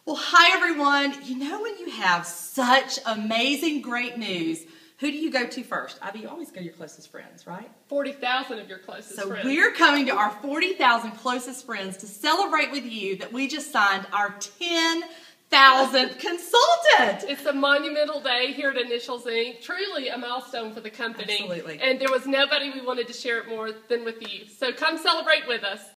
Well, hi everyone. You know when you have such amazing, great news, who do you go to first? Ivy, you always go to your closest friends, right? 40,000 of your closest friends. So we're coming to our 40,000 closest friends to celebrate with you that we just signed our 10,000th consultant. It's a monumental day here at Initials Inc. Truly a milestone for the company. Absolutely. And there was nobody we wanted to share it more than with you. So come celebrate with us.